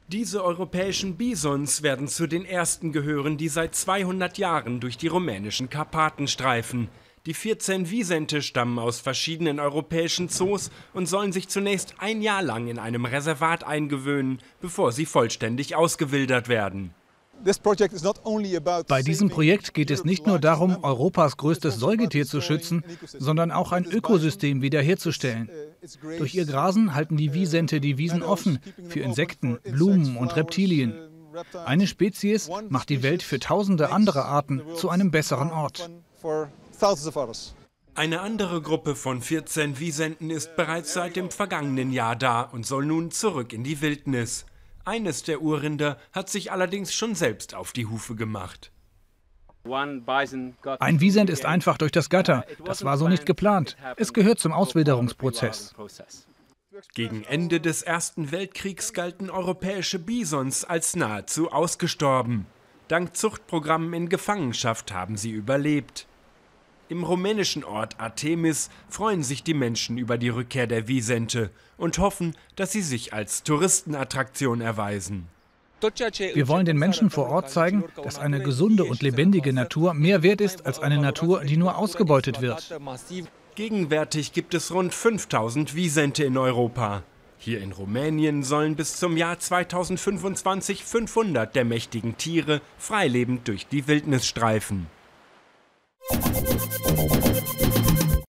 Diese europäischen Bisons werden zu den ersten gehören, die seit 200 Jahren durch die rumänischen Karpaten streifen. Die 14 Wisente stammen aus verschiedenen europäischen Zoos und sollen sich zunächst ein Jahr lang in einem Reservat eingewöhnen, bevor sie vollständig ausgewildert werden. Bei diesem Projekt geht es nicht nur darum, Europas größtes Säugetier zu schützen, sondern auch ein Ökosystem wiederherzustellen. Durch ihr Grasen halten die Wisente die Wiesen offen für Insekten, Blumen und Reptilien. Eine Spezies macht die Welt für tausende andere Arten zu einem besseren Ort. Eine andere Gruppe von 14 Wisenten ist bereits seit dem vergangenen Jahr da und soll nun zurück in die Wildnis. Eines der Urrinder hat sich allerdings schon selbst auf die Hufe gemacht. Ein Wisent ist einfach durch das Gatter. Das war so nicht geplant. Es gehört zum Auswilderungsprozess. Gegen Ende des Ersten Weltkriegs galten europäische Bisons als nahezu ausgestorben. Dank Zuchtprogrammen in Gefangenschaft haben sie überlebt. Im rumänischen Ort Artemis freuen sich die Menschen über die Rückkehr der Wisente und hoffen, dass sie sich als Touristenattraktion erweisen. Wir wollen den Menschen vor Ort zeigen, dass eine gesunde und lebendige Natur mehr wert ist als eine Natur, die nur ausgebeutet wird. Gegenwärtig gibt es rund 5000 Wisente in Europa. Hier in Rumänien sollen bis zum Jahr 2025 500 der mächtigen Tiere freilebend durch die Wildnis streifen.